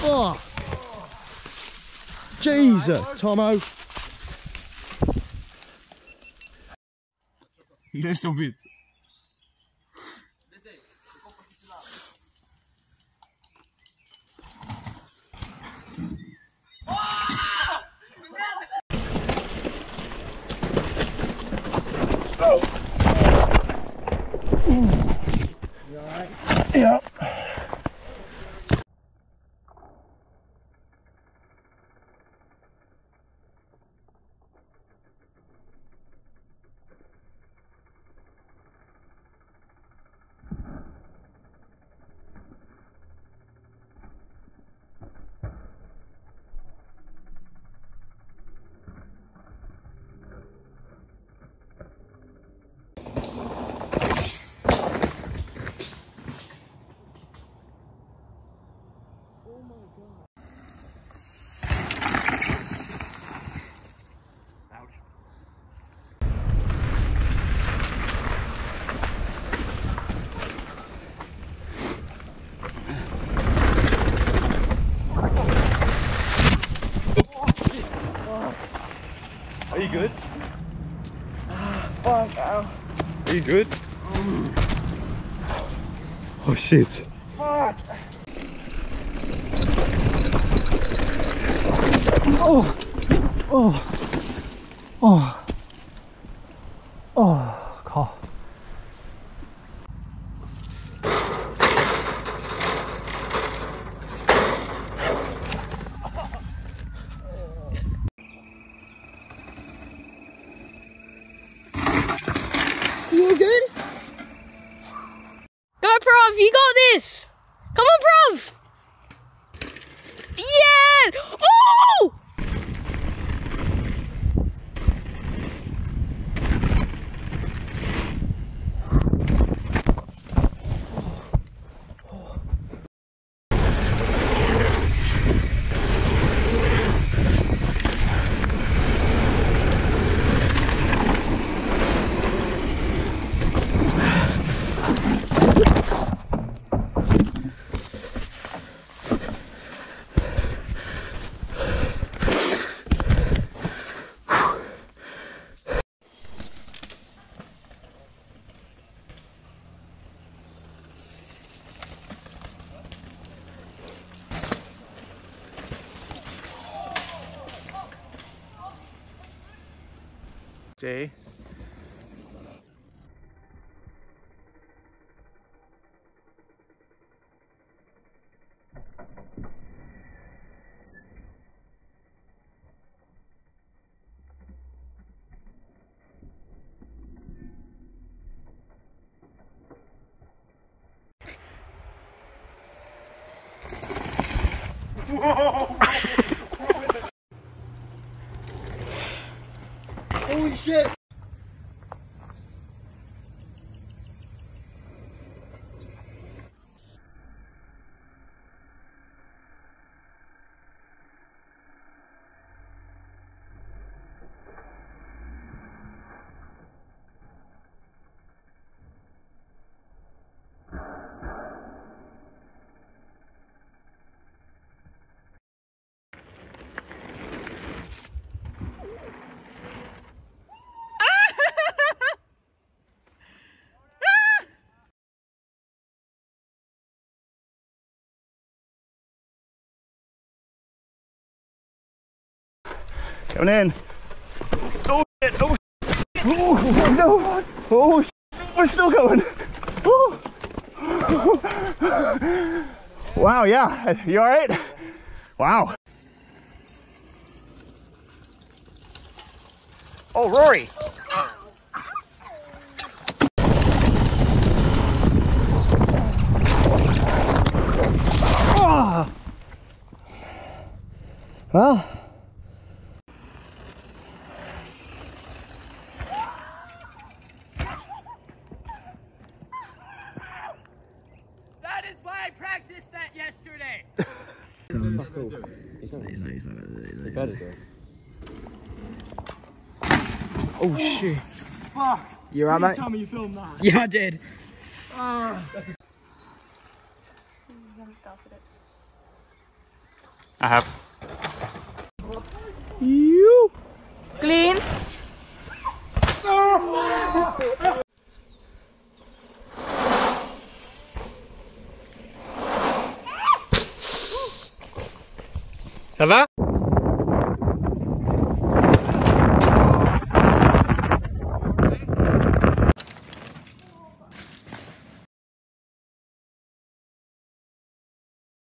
Oh. Jesus, Tomo. Little bit. Oh. You alright? Yeah. Are you good? Fuck, ow. Are you good? Oh shit. Fuck. Oh. Oh. Oh. Oh, God. You good? Go, Prov, you got this! Come on, Prov! Yeah! Oh! Jay. Holy shit! Coming in. Oh shit, oh shit. Oh no. Oh shit. We're still going. Oh. Wow, yeah. You alright? Wow. Oh, Rory. Oh. Well. I practiced that yesterday. Oh shit. Fuck. You alright, mate? Tell me you filmed that. Yeah, I did. You haven't started it. I have. You clean. Ça va?